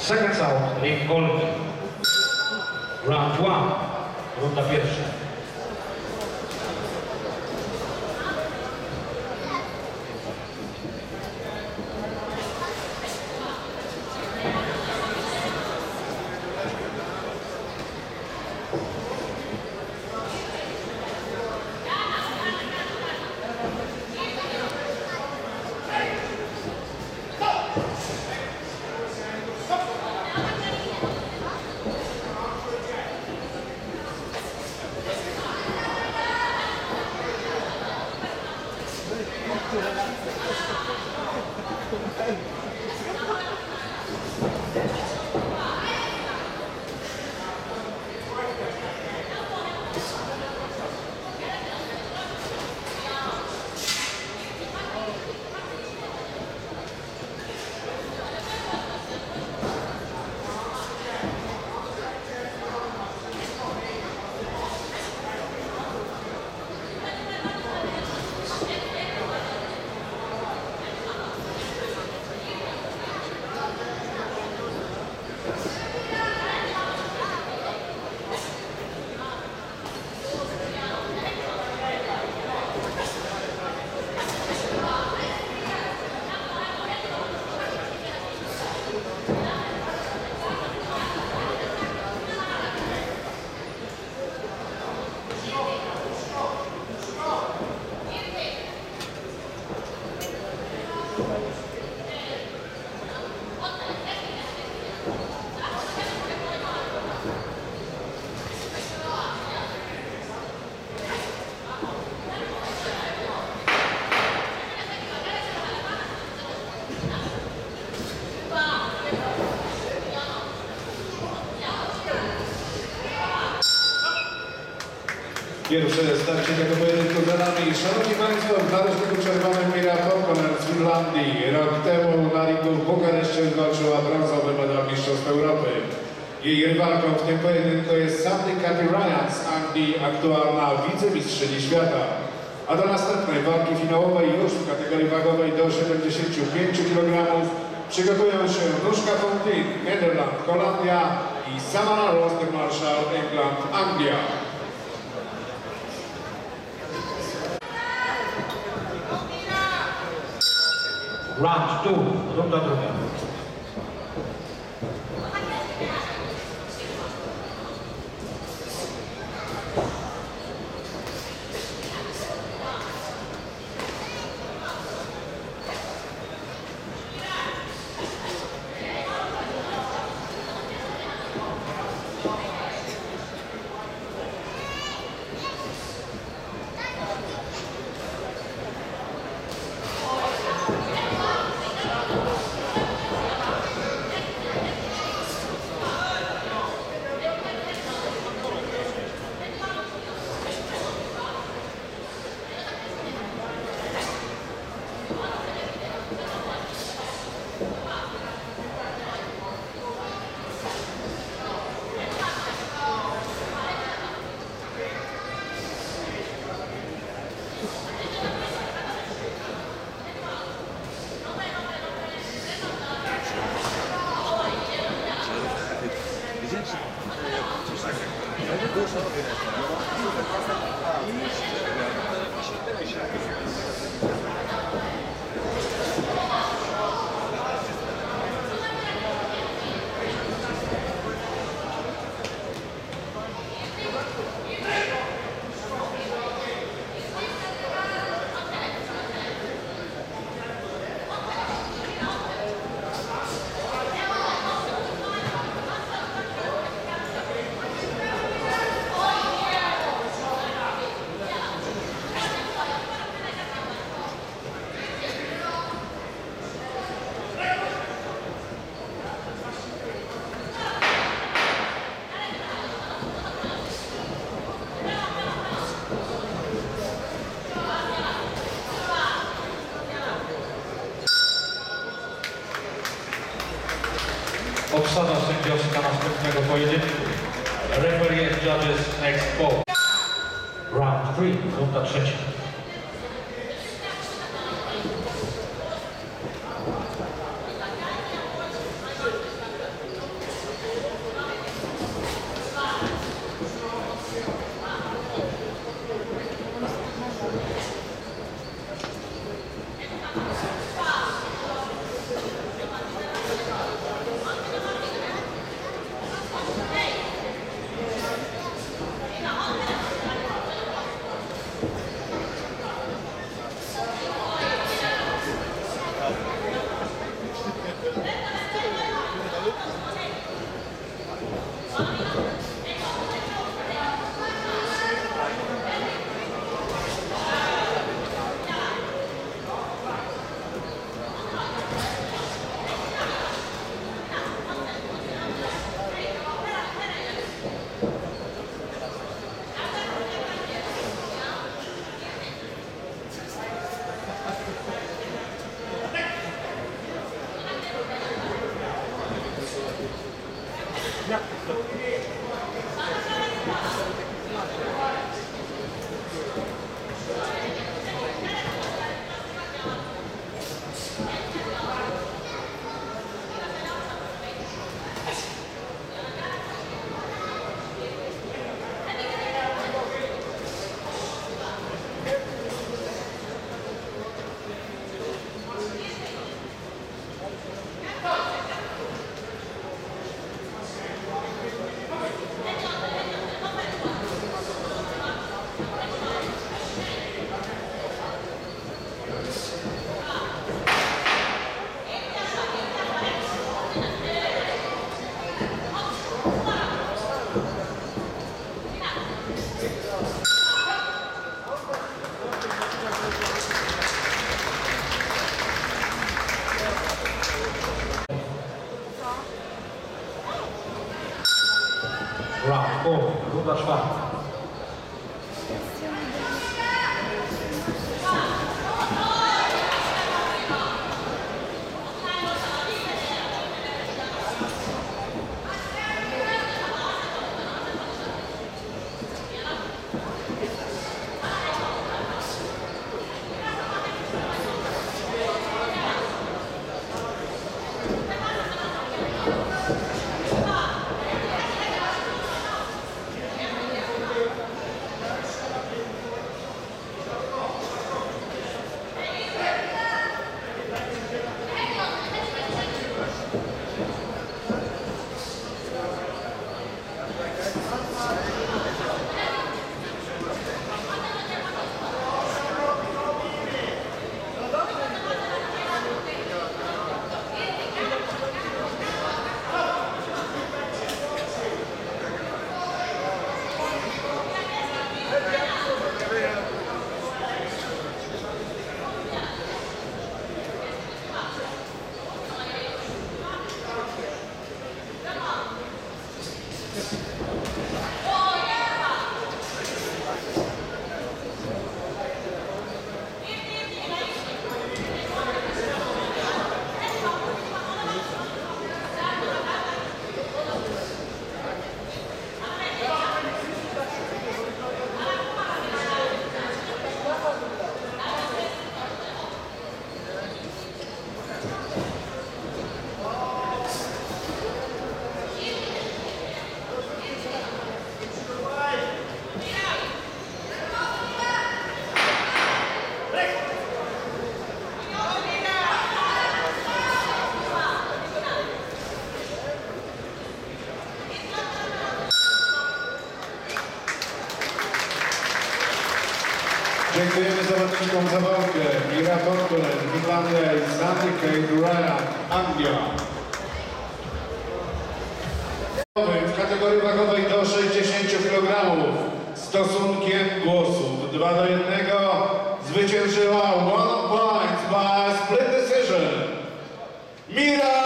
Seconds out, ring Golgi. Round 1, runda pierwsza. Pierwsze starcie tego pojedynku za nami. Szanowni Państwo, w narożniku czerwonym Mira Popkoner z Finlandii. Rok temu na ringu w Bukareszcie walczyła brązowy medal Mistrzostw Europy. Jej rywalką w tym pojedynku jest Sandy Cathy Ryan z Anglii, aktualna wicemistrzyni świata. A do następnej walki finałowej już w kategorii wagowej do 75 kg przygotują się Nóżka Fontin, Nederland, Holandia i Samara Roster-Marshall, England, Anglia. Round 2, runda druga. Obsada sędziowska następnego pojedynku. Referee and judges next ball. Round 3, runda trzecia. Round 4, runda czwarta. Dziękujemy zawodnikom za walkę. Mira Torkonen, Finlandia i Sandy Kate Ryan, Anglia. W kategorii wagowej do 60 kg stosunkiem głosów 2 do 1 zwyciężyła One Points by Split Decision Mira